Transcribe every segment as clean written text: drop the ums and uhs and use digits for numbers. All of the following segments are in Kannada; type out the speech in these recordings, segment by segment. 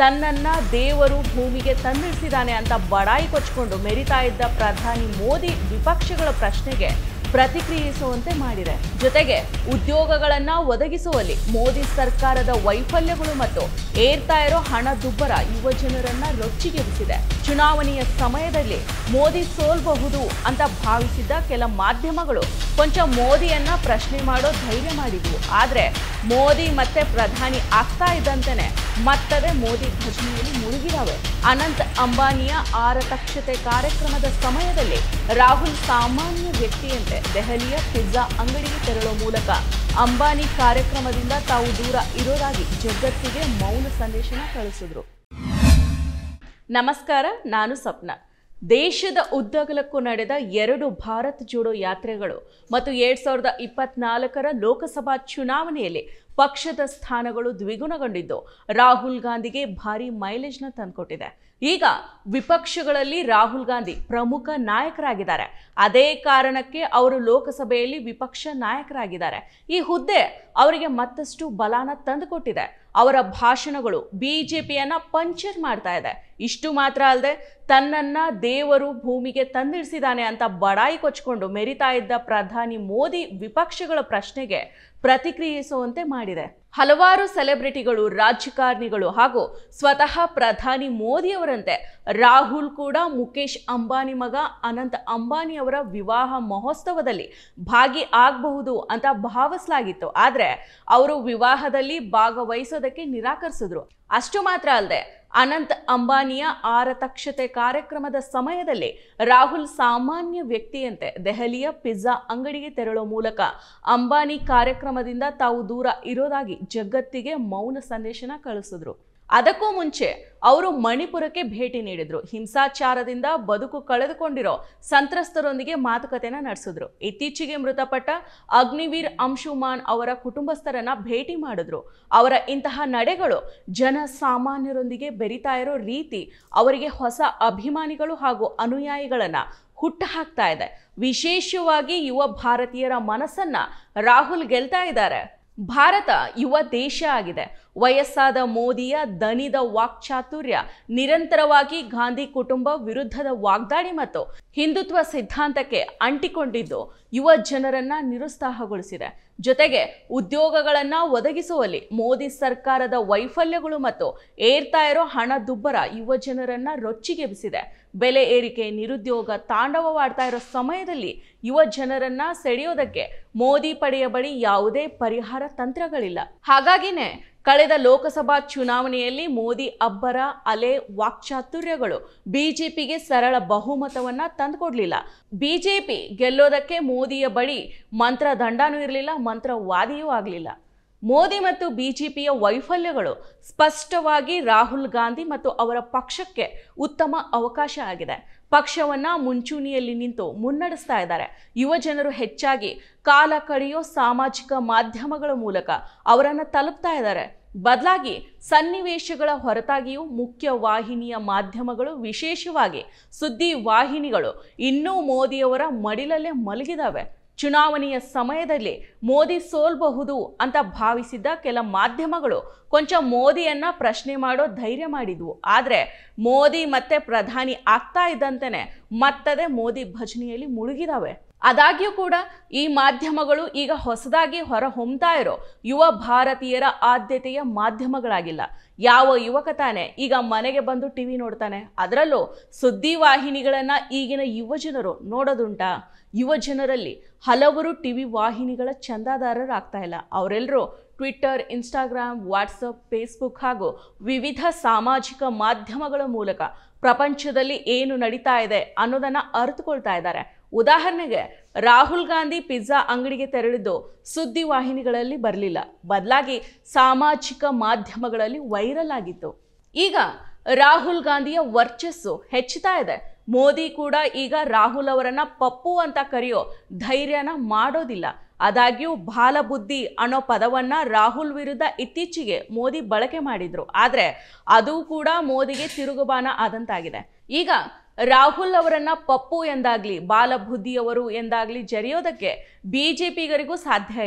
ತನ್ನನ್ನ ದೇವರು ಭೂಮಿಗೆ ತಂದಿಳಿಸಿದಾನೆ ಅಂತ ಬಡಾಯಿ ಕೊಚ್ಚಿಕೊಂಡು ಮೆರಿತಾ ಇದ್ದ ಪ್ರಧಾನಿ ಮೋದಿ ವಿಪಕ್ಷಗಳ ಪ್ರಶ್ನೆಗೆ ಪ್ರತಿಕ್ರಿಯಿಸುವಂತೆ ಮಾಡಿದೆ. ಜೊತೆಗೆ ಉದ್ಯೋಗಗಳನ್ನು ಒದಗಿಸುವಲ್ಲಿ ಮೋದಿ ಸರ್ಕಾರದ ವೈಫಲ್ಯಗಳು ಮತ್ತು ಏರ್ತಾ ಇರೋ ಹಣದುಬ್ಬರ ಯುವ ಜನರನ್ನ ರೊಚ್ಚಿಗೆಬ್ಬಿಸಿದೆ. ಚುನಾವಣೆಯ ಸಮಯದಲ್ಲಿ ಮೋದಿ ಸೋಲ್ಬಹುದು ಅಂತ ಭಾವಿಸಿದ್ದ ಕೆಲ ಮಾಧ್ಯಮಗಳು ಕೊಂಚ ಮೋದಿಯನ್ನ ಪ್ರಶ್ನೆ ಮಾಡೋ ಧೈರ್ಯ ಮಾಡಿದ್ವು. ಆದ್ರೆ ಮೋದಿ ಮತ್ತೆ ಪ್ರಧಾನಿ ಆಗ್ತಾ ಇದ್ದಂತೆಯೇ ಮತ್ತದೇ ಮೋದಿ ಭಜನೆಯಲ್ಲಿ ಮುಳುಗಿದಾವೆ. ಅನಂತ್ ಅಂಬಾನಿಯ ಆರತಕ್ಷತೆ ಕಾರ್ಯಕ್ರಮದ ಸಮಯದಲ್ಲಿ ರಾಹುಲ್ ಸಾಮಾನ್ಯ ವ್ಯಕ್ತಿಯಂತೆ ದೆಹಲಿಯ ಪಿಜ್ಜಾ ಅಂಗಡಿಗೆ ತೆರಳುವ ಮೂಲಕ ಅಂಬಾನಿ ಕಾರ್ಯಕ್ರಮದಿಂದ ತಾವು ದೂರ ಇರೋದಾಗಿ ಜಗತ್ತಿಗೆ ಮೌನ ಸಂದೇಶನ ಕಳಿಸಿದ್ರು. ನಮಸ್ಕಾರ, ನಾನು ಸಪ್ನಾ. ದೇಶದ ಉದ್ದಗಲಕ್ಕೂ ನಡೆದ 2 ಭಾರತ್ ಜೋಡೋ ಯಾತ್ರೆಗಳು ಮತ್ತು 2024ರ ಲೋಕಸಭಾ ಚುನಾವಣೆಯಲ್ಲಿ ಪಕ್ಷದ ಸ್ಥಾನಗಳು ದ್ವಿಗುಣಗೊಂಡಿದ್ದು ರಾಹುಲ್ ಗಾಂಧಿಗೆ ಭಾರಿ ಮೈಲೇಜ್ನ ತಂದುಕೊಟ್ಟಿದೆ. ಈಗ ವಿಪಕ್ಷಗಳಲ್ಲಿ ರಾಹುಲ್ ಗಾಂಧಿ ಪ್ರಮುಖ ನಾಯಕರಾಗಿದ್ದಾರೆ. ಅದೇ ಕಾರಣಕ್ಕೆ ಅವರು ಲೋಕಸಭೆಯಲ್ಲಿ ವಿಪಕ್ಷ ನಾಯಕರಾಗಿದ್ದಾರೆ. ಈ ಹುದ್ದೆ ಅವರಿಗೆ ಮತ್ತಷ್ಟು ಬಲಾನ ತಂದುಕೊಟ್ಟಿದೆ. ಅವರ ಭಾಷಣಗಳು ಬಿಜೆಪಿಯನ್ನ ಪಂಚರ್ ಮಾಡ್ತಾ ಇದೆ. ಇಷ್ಟು ಮಾತ್ರ ಅಲ್ಲದೆ ತನ್ನನ್ನ ದೇವರು ಭೂಮಿಗೆ ತಂದಿಳಿಸಿದಾನೆ ಅಂತ ಬಡಾಯಿ ಕೊಚ್ಚಿಕೊಂಡು ಮೆರಿತಾ ಇದ್ದ ಪ್ರಧಾನಿ ಮೋದಿ ವಿಪಕ್ಷಗಳ ಪ್ರಶ್ನೆಗೆ ಪ್ರತಿಕ್ರಿಯಿಸುವಂತೆ ಮಾಡಿದೆ. ಹಲವಾರು ಸೆಲೆಬ್ರಿಟಿಗಳು, ರಾಜಕಾರಣಿಗಳು ಹಾಗೂ ಸ್ವತಃ ಪ್ರಧಾನಿ ಮೋದಿಯವರಂತೆ ರಾಹುಲ್ ಕೂಡ ಮುಕೇಶ್ ಅಂಬಾನಿ ಮಗ ಅನಂತ್ ಅಂಬಾನಿ ಅವರ ವಿವಾಹ ಮಹೋತ್ಸವದಲ್ಲಿ ಭಾಗಿ ಆಗಬಹುದು ಅಂತ ಭಾವಿಸಲಾಗಿತ್ತು. ಆದ್ರೆ ಅವರು ವಿವಾಹದಲ್ಲಿ ಭಾಗವಹಿಸೋದಕ್ಕೆ ನಿರಾಕರಿಸಿದ್ರು. ಅಷ್ಟು ಮಾತ್ರ ಅಲ್ಲದೆ ಅನಂತ್ ಅಂಬಾನಿಯ ಆರತಕ್ಷತೆ ಕಾರ್ಯಕ್ರಮದ ಸಮಯದಲ್ಲಿ ರಾಹುಲ್ ಸಾಮಾನ್ಯ ವ್ಯಕ್ತಿಯಂತೆ ದೆಹಲಿಯ ಪಿಜ್ಜಾ ಅಂಗಡಿಗೆ ತೆರಳುವ ಮೂಲಕ ಅಂಬಾನಿ ಕಾರ್ಯಕ್ರಮದಿಂದ ತಾವು ದೂರ ಇರೋದಾಗಿ ಜಗತ್ತಿಗೆ ಮೌನ ಸಂದೇಶನ ಕಳಿಸಿದ್ರು. ಅದಕ್ಕೂ ಮುಂಚೆ ಅವರು ಮಣಿಪುರಕ್ಕೆ ಭೇಟಿ ನೀಡಿದ್ರು. ಹಿಂಸಾಚಾರದಿಂದ ಬದುಕು ಕಳೆದುಕೊಂಡಿರೋ ಸಂತ್ರಸ್ತರೊಂದಿಗೆ ಮಾತುಕತೆನ ನಡೆಸಿದ್ರು. ಇತ್ತೀಚೆಗೆ ಮೃತಪಟ್ಟ ಅಗ್ನಿವೀರ್ ಅಂಶುಮಾನ್ ಅವರ ಕುಟುಂಬಸ್ಥರನ್ನ ಭೇಟಿ ಮಾಡಿದ್ರು. ಅವರ ಇಂತಹ ನಡೆಗಳು ಜನಸಾಮಾನ್ಯರೊಂದಿಗೆ ಬೆರಿತಾ ಇರೋ ರೀತಿ ಅವರಿಗೆ ಹೊಸ ಅಭಿಮಾನಿಗಳು ಹಾಗೂ ಅನುಯಾಯಿಗಳನ್ನ ಹುಟ್ಟುಹಾಕ್ತಾ ಇದೆ. ವಿಶೇಷವಾಗಿ ಯುವ ಭಾರತೀಯರ ಮನಸ್ಸನ್ನ ರಾಹುಲ್ ಗೆಲ್ತಾ ಇದ್ದಾರೆ. ಭಾರತ ಯುವ ದೇಶ ಆಗಿದೆ. ವಯಸ್ಸಾದ ಮೋದಿಯ ದನಿದ ವಾಕ್ಚಾತುರ್ಯ ನಿರಂತರವಾಗಿ ಗಾಂಧಿ ಕುಟುಂಬ ವಿರುದ್ಧದ ವಾಗ್ದಾಳಿ ಮತ್ತು ಹಿಂದುತ್ವ ಸಿದ್ಧಾಂತಕ್ಕೆ ಅಂಟಿಕೊಂಡಿದ್ದು ಯುವ ಜನರನ್ನ ನಿರುತ್ಸಾಹಗೊಳಿಸಿದೆ. ಜೊತೆಗೆ ಉದ್ಯೋಗಗಳನ್ನು ಒದಗಿಸುವಲ್ಲಿ ಮೋದಿ ಸರ್ಕಾರದ ವೈಫಲ್ಯಗಳು ಮತ್ತು ಏರ್ತಾ ಇರೋ ಹಣದುಬ್ಬರ ಯುವ ಜನರನ್ನ ರೊಚ್ಚಿಗೆಬ್ಬಿಸಿದೆ. ಬೆಲೆ ಏರಿಕೆ, ನಿರುದ್ಯೋಗ ತಾಂಡವವಾಡ್ತಾ ಇರೋ ಸಮಯದಲ್ಲಿ ಯುವ ಜನರನ್ನ ಸೆಳೆಯೋದಕ್ಕೆ ಮೋದಿ ಪಡೆಯ ಬಳಿ ಯಾವುದೇ ಪರಿಹಾರ ತಂತ್ರಗಳಿಲ್ಲ. ಹಾಗಾಗಿನೇ ಕಳೆದ ಲೋಕಸಭಾ ಚುನಾವಣೆಯಲ್ಲಿ ಮೋದಿ ಅಬ್ಬರ, ಅಲೆ, ವಾಕ್ಚಾತುರ್ಯಗಳು ಬಿಜೆಪಿಗೆ ಸರಳ ಬಹುಮತವನ್ನ ತಂದುಕೊಡ್ಲಿಲ್ಲ. ಬಿಜೆಪಿ ಗೆಲ್ಲೋದಕ್ಕೆ ಮೋದಿಯ ಬಳಿ ಮಂತ್ರ ದಂಡನೂ ಇರಲಿಲ್ಲ, ಮಂತ್ರವಾದಿಯೂ ಆಗಲಿಲ್ಲ. ಮೋದಿ ಮತ್ತು ಬಿಜೆಪಿಯ ವೈಫಲ್ಯಗಳು ಸ್ಪಷ್ಟವಾಗಿ ರಾಹುಲ್ ಗಾಂಧಿ ಮತ್ತು ಅವರ ಪಕ್ಷಕ್ಕೆ ಉತ್ತಮ ಅವಕಾಶ ಆಗಿದೆ. ಪಕ್ಷವನ್ನ ಮುಂಚೂಣಿಯಲ್ಲಿ ನಿಂತು ಮುನ್ನಡೆಸ್ತಾ ಇದ್ದಾರೆ. ಯುವ ಜನರು ಹೆಚ್ಚಾಗಿ ಕಾಲ ಕಳೆಯೋ ಸಾಮಾಜಿಕ ಮಾಧ್ಯಮಗಳ ಮೂಲಕ ಅವರನ್ನು ತಲುಪ್ತಾ ಇದ್ದಾರೆ. ಬದಲಾಗಿ ಸನ್ನಿವೇಶಗಳ ಹೊರತಾಗಿಯೂ ಮುಖ್ಯ ವಾಹಿನಿಯ ಮಾಧ್ಯಮಗಳು, ವಿಶೇಷವಾಗಿ ಸುದ್ದಿ ವಾಹಿನಿಗಳು ಇನ್ನೂ ಮೋದಿಯವರ ಮಡಿಲಲ್ಲೇ ಮಲಗಿದಾವೆ. ಚುನಾವಣೆಯ ಸಮಯದಲ್ಲಿ ಮೋದಿ ಸೋಲ್ಬಹುದು ಅಂತ ಭಾವಿಸಿದ್ದ ಕೆಲ ಮಾಧ್ಯಮಗಳು ಕೊಂಚ ಮೋದಿಯನ್ನ ಪ್ರಶ್ನೆ ಮಾಡೋ ಧೈರ್ಯ ಮಾಡಿದ್ವು. ಆದ್ರೆ ಮೋದಿ ಮತ್ತೆ ಪ್ರಧಾನಿ ಆಗ್ತಾ ಇದ್ದಂತೆಯೇ ಮತ್ತದೇ ಮೋದಿ ಭಜನೆಯಲ್ಲಿ ಮುಳುಗಿದಾವೆ. ಆದಾಗ್ಯೂ ಕೂಡ ಈ ಮಾಧ್ಯಮಗಳು ಈಗ ಹೊಸದಾಗಿ ಹೊರ ಹೊಮ್ತಾ ಇರೋ ಯುವ ಭಾರತೀಯರ ಆದ್ಯತೆಯ ಮಾಧ್ಯಮಗಳಾಗಿಲ್ಲ. ಯಾವ ಯುವಕ ತಾನೆ ಈಗ ಮನೆಗೆ ಬಂದು ಟಿವಿ ನೋಡ್ತಾನೆ? ಅದರಲ್ಲೂ ಸುದ್ದಿ ವಾಹಿನಿಗಳನ್ನ ಈಗಿನ ಯುವ ಜನರು ನೋಡೋದುಂಟಾ? ಯುವ ಜನರಲ್ಲಿ ಹಲವರು ಟಿವಿ ವಾಹಿನಿಗಳ ಚಂದಾದಾರರಾಗ್ತಾ ಇಲ್ಲ. ಅವರೆಲ್ಲರೂ ಟ್ವಿಟ್ಟರ್, ಇನ್ಸ್ಟಾಗ್ರಾಮ್, ವಾಟ್ಸಪ್, ಫೇಸ್ಬುಕ್ ಹಾಗೂ ವಿವಿಧ ಸಾಮಾಜಿಕ ಮಾಧ್ಯಮಗಳ ಮೂಲಕ ಪ್ರಪಂಚದಲ್ಲಿ ಏನು ನಡೀತಾ ಇದೆ ಅನ್ನೋದನ್ನ ಅರಿತುಕೊಳ್ತಾ ಇದ್ದಾರೆ. ಉದಾಹರಣೆಗೆ ರಾಹುಲ್ ಗಾಂಧಿ ಪಿಜ್ಜಾ ಅಂಗಡಿಗೆ ತೆರಳಿದ್ದು ಸುದ್ದಿ ವಾಹಿನಿಗಳಲ್ಲಿ ಬರಲಿಲ್ಲ, ಬದಲಾಗಿ ಸಾಮಾಜಿಕ ಮಾಧ್ಯಮಗಳಲ್ಲಿ ವೈರಲ್ ಆಗಿತ್ತು. ಈಗ ರಾಹುಲ್ ಗಾಂಧಿಯ ವರ್ಚಸ್ಸು ಹೆಚ್ಚುತ್ತಾ ಇದೆ. ಮೋದಿ ಕೂಡ ಈಗ ರಾಹುಲ್ ಅವರನ್ನ ಪಪ್ಪು ಅಂತ ಕರೆಯೋ ಧೈರ್ಯನ ಮಾಡೋದಿಲ್ಲ. ಆದಾಗ್ಯೂ ಬಾಲಬುದ್ಧಿ ಅನ್ನೋ ಪದವನ್ನ ರಾಹುಲ್ ವಿರುದ್ಧ ಇತ್ತೀಚೆಗೆ ಮೋದಿ ಬಳಕೆ ಮಾಡಿದ್ರು. ಆದ್ರೆ ಅದು ಕೂಡ ಮೋದಿಗೆ ತಿರುಗುಬಾಣ ಆದಂತಾಗಿದೆ. ಈಗ ರಾಹುಲ್ ಅವರನ್ನ ಪಪ್ಪು ಎಂದಾಗ್ಲಿ ಬಾಲಬುದ್ಧಿಯವರು ಎಂದಾಗ್ಲಿ ಜರೆಯೋದಕ್ಕೆ ಬಿಜೆಪಿಗರಿಗೂ ಸಾಧ್ಯ ಇಲ್ಲ.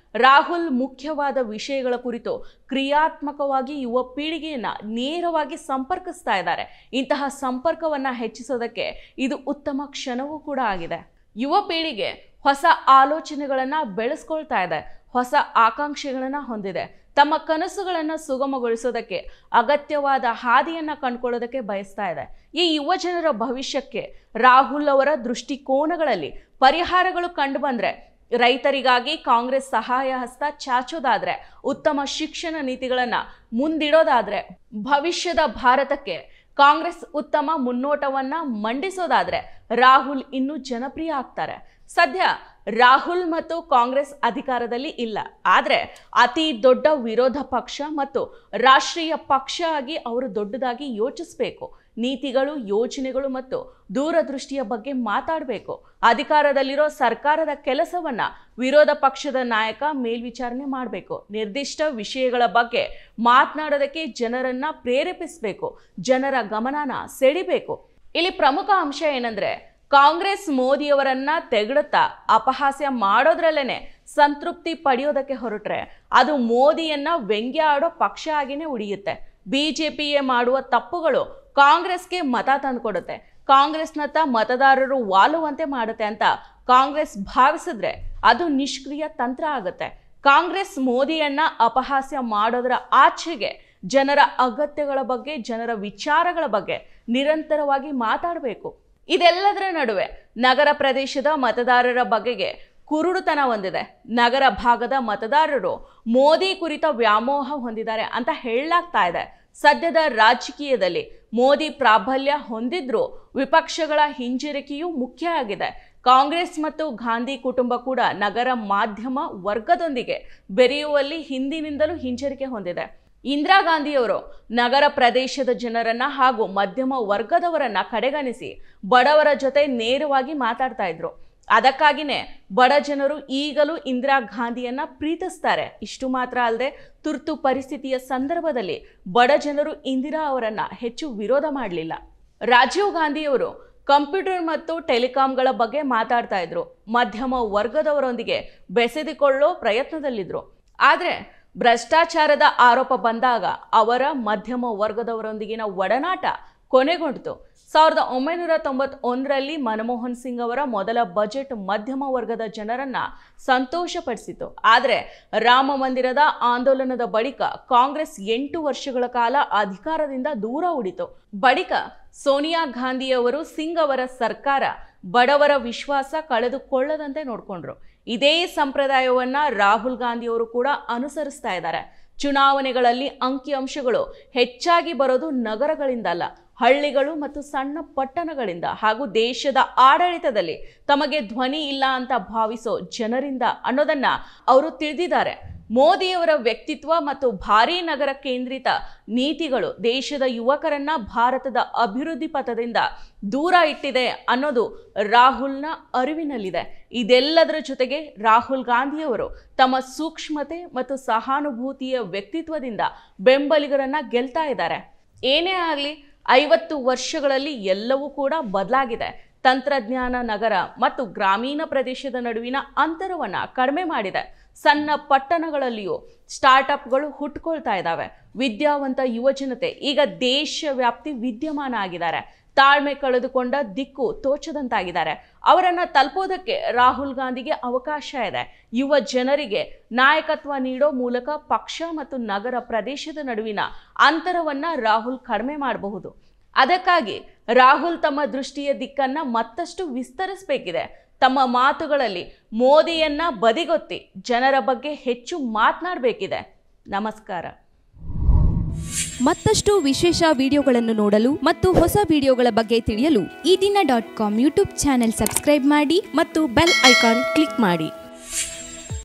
ರಾಹುಲ್ ಮುಖ್ಯವಾದ ವಿಷಯಗಳ ಕುರಿತು ಕ್ರಿಯಾತ್ಮಕವಾಗಿ ಯುವ ಪೀಳಿಗೆಯನ್ನ ನೇರವಾಗಿ ಸಂಪರ್ಕಿಸ್ತಾ ಇದ್ದಾರೆ. ಇಂತಹ ಸಂಪರ್ಕವನ್ನ ಹೆಚ್ಚಿಸೋದಕ್ಕೆ ಇದು ಉತ್ತಮ ಕ್ಷಣವೂ ಕೂಡ ಆಗಿದೆ. ಯುವ ಪೀಳಿಗೆ ಹೊಸ ಆಲೋಚನೆಗಳನ್ನ ಬೆಳೆಸ್ಕೊಳ್ತಾ ಇದೆ, ಹೊಸ ಆಕಾಂಕ್ಷೆಗಳನ್ನ ಹೊಂದಿದೆ, ತಮ್ಮ ಕನಸುಗಳನ್ನು ಸುಗಮಗೊಳಿಸೋದಕ್ಕೆ ಅಗತ್ಯವಾದ ಹಾದಿಯನ್ನ ಕಂಡುಕೊಳ್ಳೋದಕ್ಕೆ ಬಯಸ್ತಾ ಇದೆ. ಈ ಯುವ ಜನರ ಭವಿಷ್ಯಕ್ಕೆ ರಾಹುಲ್ ಅವರ ದೃಷ್ಟಿಕೋನಗಳಲ್ಲಿ ಪರಿಹಾರಗಳು ಕಂಡು ಬಂದ್ರೆ, ರೈತರಿಗಾಗಿ ಕಾಂಗ್ರೆಸ್ ಸಹಾಯ ಹಸ್ತ ಚಾಚೋದಾದ್ರೆ, ಉತ್ತಮ ಶಿಕ್ಷಣ ನೀತಿಗಳನ್ನ ಮುಂದಿಡೋದಾದ್ರೆ, ಭವಿಷ್ಯದ ಭಾರತಕ್ಕೆ ಕಾಂಗ್ರೆಸ್ ಉತ್ತಮ ಮುನ್ನೋಟವನ್ನ ಮಂಡಿಸೋದಾದ್ರೆ ರಾಹುಲ್ ಇನ್ನೂ ಜನಪ್ರಿಯ ಆಗ್ತಾರೆ. ಸದ್ಯ ರಾಹುಲ್ ಮತ್ತು ಕಾಂಗ್ರೆಸ್ ಅಧಿಕಾರದಲ್ಲಿ ಇಲ್ಲ, ಆದರೆ ಅತಿ ದೊಡ್ಡ ವಿರೋಧ ಪಕ್ಷ ಮತ್ತು ರಾಷ್ಟ್ರೀಯ ಪಕ್ಷ ಆಗಿ ಅವರು ದೊಡ್ಡದಾಗಿ ಯೋಚಿಸಬೇಕು. ನೀತಿಗಳು, ಯೋಜನೆಗಳು ಮತ್ತು ದೂರದೃಷ್ಟಿಯ ಬಗ್ಗೆ ಮಾತಾಡಬೇಕು. ಅಧಿಕಾರದಲ್ಲಿರೋ ಸರ್ಕಾರದ ಕೆಲಸವನ್ನ ವಿರೋಧ ಪಕ್ಷದ ನಾಯಕ ಮೇಲ್ವಿಚಾರಣೆ ಮಾಡಬೇಕು. ನಿರ್ದಿಷ್ಟ ವಿಷಯಗಳ ಬಗ್ಗೆ ಮಾತನಾಡೋದಕ್ಕೆ ಜನರನ್ನ ಪ್ರೇರೇಪಿಸಬೇಕು, ಜನರ ಗಮನನ ಸೆಳಿಬೇಕು. ಇಲ್ಲಿ ಪ್ರಮುಖ ಅಂಶ ಏನಂದ್ರೆ, ಕಾಂಗ್ರೆಸ್ ಮೋದಿಯವರನ್ನ ತೆಗಳುತ್ತಾ ಅಪಹಾಸ್ಯ ಮಾಡೋದ್ರಲ್ಲೇನೆ ಸಂತೃಪ್ತಿ ಪಡೆಯೋದಕ್ಕೆ ಹೊರಟ್ರೆ ಅದು ಮೋದಿಯನ್ನ ವ್ಯಂಗ್ಯ ಆಡೋ ಪಕ್ಷ ಆಗಿನೇ ಉಳಿಯುತ್ತೆ. ಬಿಜೆಪಿಯೇ ಮಾಡುವ ತಪ್ಪುಗಳು ಕಾಂಗ್ರೆಸ್ಗೆ ಮತ ತಂದುಕೊಡುತ್ತೆ, ಕಾಂಗ್ರೆಸ್ನತ್ತ ಮತದಾರರು ವಾಲುವಂತೆ ಮಾಡುತ್ತೆ ಅಂತ ಕಾಂಗ್ರೆಸ್ ಭಾವಿಸಿದ್ರೆ ಅದು ನಿಷ್ಕ್ರಿಯ ತಂತ್ರ ಆಗುತ್ತೆ. ಕಾಂಗ್ರೆಸ್ ಮೋದಿಯನ್ನ ಅಪಹಾಸ್ಯ ಮಾಡೋದ್ರ ಆಚೆಗೆ ಜನರ ಅಗತ್ಯಗಳ ಬಗ್ಗೆ, ಜನರ ವಿಚಾರಗಳ ಬಗ್ಗೆ ನಿರಂತರವಾಗಿ ಮಾತಾಡಬೇಕು. ಇದೆಲ್ಲದರ ನಡುವೆ ನಗರ ಪ್ರದೇಶದ ಮತದಾರರ ಬಗೆಗೆ ಕುರುಡುತನ ಹೊಂದಿದೆ. ನಗರ ಭಾಗದ ಮತದಾರರು ಮೋದಿ ಕುರಿತ ವ್ಯಾಮೋಹ ಹೊಂದಿದ್ದಾರೆ ಅಂತ ಹೇಳಲಾಗ್ತಾ ಇದೆ. ಸದ್ಯದ ರಾಜಕೀಯದಲ್ಲಿ ಮೋದಿ ಪ್ರಾಬಲ್ಯ ಹೊಂದಿದ್ರೂ ವಿಪಕ್ಷಗಳ ಹಿಂಜರಿಕೆಯೂ ಮುಖ್ಯ ಆಗಿದೆ. ಕಾಂಗ್ರೆಸ್ ಮತ್ತು ಗಾಂಧಿ ಕುಟುಂಬ ಕೂಡ ನಗರ ಮಾಧ್ಯಮ ವರ್ಗದೊಂದಿಗೆ ಬೆರೆಯುವಲ್ಲಿ ಹಿಂದಿನಿಂದಲೂ ಹಿಂಜರಿಕೆ ಹೊಂದಿದೆ. ಇಂದಿರಾ ಗಾಂಧಿಯವರು ನಗರ ಪ್ರದೇಶದ ಜನರನ್ನ ಹಾಗೂ ಮಧ್ಯಮ ವರ್ಗದವರನ್ನ ಕಡೆಗಣಿಸಿ ಬಡವರ ಜೊತೆ ನೇರವಾಗಿ ಮಾತಾಡ್ತಾ ಇದ್ರು. ಅದಕ್ಕಾಗಿನೇ ಬಡ ಜನರು ಈಗಲೂ ಇಂದಿರಾ ಗಾಂಧಿಯನ್ನ ಪ್ರೀತಿಸ್ತಾರೆ. ಇಷ್ಟು ಮಾತ್ರ ಅಲ್ಲದೆ ತುರ್ತು ಪರಿಸ್ಥಿತಿಯ ಸಂದರ್ಭದಲ್ಲಿ ಬಡ ಜನರು ಇಂದಿರಾ ಅವರನ್ನ ಹೆಚ್ಚು ವಿರೋಧ ಮಾಡಲಿಲ್ಲ. ರಾಜೀವ್ ಗಾಂಧಿಯವರು ಕಂಪ್ಯೂಟರ್ ಮತ್ತು ಟೆಲಿಕಾಂಗಳ ಬಗ್ಗೆ ಮಾತಾಡ್ತಾ ಇದ್ರು, ಮಧ್ಯಮ ವರ್ಗದವರೊಂದಿಗೆ ಬೆಸೆದುಕೊಳ್ಳೋ ಪ್ರಯತ್ನದಲ್ಲಿದ್ರು. ಆದರೆ ಭ್ರಷ್ಟಾಚಾರದ ಆರೋಪ ಬಂದಾಗ ಅವರ ಮಧ್ಯಮ ವರ್ಗದವರೊಂದಿಗಿನ ಒಡನಾಟ ಕೊನೆಗೊಂಡಿತು. 1991ರಲ್ಲಿ ಮನಮೋಹನ್ ಸಿಂಗ್ ಅವರ ಮೊದಲ ಬಜೆಟ್ ಮಧ್ಯಮ ವರ್ಗದ ಜನರನ್ನ ಸಂತೋಷಪಡಿಸಿತು. ಆದರೆ ರಾಮ ಮಂದಿರದ ಆಂದೋಲನದ ಬಳಿಕ ಕಾಂಗ್ರೆಸ್ 8 ವರ್ಷಗಳ ಕಾಲ ಅಧಿಕಾರದಿಂದ ದೂರ ಉಳಿತು. ಬಳಿಕ ಸೋನಿಯಾ ಗಾಂಧಿಯವರು ಸಿಂಗ್ ಅವರ ಸರ್ಕಾರ ಬಡವರ ವಿಶ್ವಾಸ ಕಳೆದುಕೊಳ್ಳದಂತೆ ನೋಡಿಕೊಂಡ್ರು. ಇದೇ ಸಂಪ್ರದಾಯವನ್ನ ರಾಹುಲ್ ಗಾಂಧಿಯವರು ಕೂಡ ಅನುಸರಿಸ್ತಾ ಇದ್ದಾರೆ. ಚುನಾವಣೆಗಳಲ್ಲಿ ಅಂಕಿಅಂಶಗಳು ಹೆಚ್ಚಾಗಿ ಬರೋದು ನಗರಗಳಿಂದಲ್ಲ, ಹಳ್ಳಿಗಳು ಮತ್ತು ಸಣ್ಣ ಪಟ್ಟಣಗಳಿಂದ ಹಾಗೂ ದೇಶದ ಆಡಳಿತದಲ್ಲಿ ತಮಗೆ ಧ್ವನಿ ಇಲ್ಲ ಅಂತ ಭಾವಿಸೋ ಜನರಿಂದ ಅನ್ನೋದನ್ನ ಅವರು ತಿಳಿದಿದ್ದಾರೆ. ಮೋದಿಯವರ ವ್ಯಕ್ತಿತ್ವ ಮತ್ತು ಭಾರೀ ನಗರ ಕೇಂದ್ರಿತ ನೀತಿಗಳು ದೇಶದ ಯುವಕರನ್ನ ಭಾರತದ ಅಭಿವೃದ್ಧಿ ಪಥದಿಂದ ದೂರ ಇಟ್ಟಿದೆ ಅನ್ನೋದು ರಾಹುಲ್ನ ಅರಿವಿನಲ್ಲಿದೆ. ಇದೆಲ್ಲದರ ಜೊತೆಗೆ ರಾಹುಲ್ ಗಾಂಧಿಯವರು ತಮ್ಮ ಸೂಕ್ಷ್ಮತೆ ಮತ್ತು ಸಹಾನುಭೂತಿಯ ವ್ಯಕ್ತಿತ್ವದಿಂದ ಬೆಂಬಲಿಗರನ್ನ ಗೆಲ್ತಾ ಇದ್ದಾರೆ. ಏನೇ ಆಗಲಿ 50 ವರ್ಷಗಳಲ್ಲಿ ಎಲ್ಲವೂ ಕೂಡ ಬದಲಾಗಿದೆ. ತಂತ್ರಜ್ಞಾನ ನಗರ ಮತ್ತು ಗ್ರಾಮೀಣ ಪ್ರದೇಶದ ನಡುವಿನ ಅಂತರವನ್ನ ಕಡಿಮೆ ಮಾಡಿದೆ. ಸಣ್ಣ ಪಟ್ಟಣಗಳಲ್ಲಿಯೂ ಸ್ಟಾರ್ಟ್ಅಪ್ಗಳು ಹುಟ್ಟುಕೊಳ್ತಾ ಇದ್ದಾವೆ. ವಿದ್ಯಾವಂತ ಯುವಜನತೆ ಈಗ ದೇಶವ್ಯಾಪ್ತಿ ವಿದ್ಯಮಾನ ಆಗಿದ್ದಾರೆ. ತಾಳ್ಮೆ ಕಳೆದುಕೊಂಡ ದಿಕ್ಕು ತೋಚದಂತಾಗಿದ್ದಾರೆ. ಅವರನ್ನ ತಲುಪೋದಕ್ಕೆ ರಾಹುಲ್ ಗಾಂಧಿಗೆ ಅವಕಾಶ ಇದೆ. ಯುವ ಜನರಿಗೆ ನಾಯಕತ್ವ ನೀಡೋ ಮೂಲಕ ಪಕ್ಷ ಮತ್ತು ನಗರ ಪ್ರದೇಶದ ನಡುವಿನ ಅಂತರವನ್ನ ರಾಹುಲ್ ಕಡಿಮೆ ಮಾಡಬಹುದು. ಅದಕ್ಕಾಗಿ ರಾಹುಲ್ ತಮ್ಮ ದೃಷ್ಟಿಯ ದಿಕ್ಕನ್ನ ಮತ್ತಷ್ಟು ವಿಸ್ತರಿಸಬೇಕಿದೆ. ತಮ್ಮ ಮಾತುಗಳಲ್ಲಿ ಮೋದಿಯನ್ನ ಬದಿಗೊತ್ತಿ ಜನರ ಬಗ್ಗೆ ಹೆಚ್ಚು ಮಾತನಾಡಬೇಕಿದೆ. ನಮಸ್ಕಾರ. ಮತ್ತಷ್ಟು ವಿಶೇಷ ವಿಡಿಯೋಗಳನ್ನು ನೋಡಲು ಮತ್ತು ಹೊಸ ವಿಡಿಯೋಗಳ ಬಗ್ಗೆ ತಿಳಿಯಲು ಈ ದಿನ .com ಯೂಟ್ಯೂಬ್ ಚಾನೆಲ್ ಸಬ್ಸ್ಕ್ರೈಬ್ ಮಾಡಿ ಮತ್ತು ಬೆಲ್ ಐಕಾನ್ ಕ್ಲಿಕ್ ಮಾಡಿ.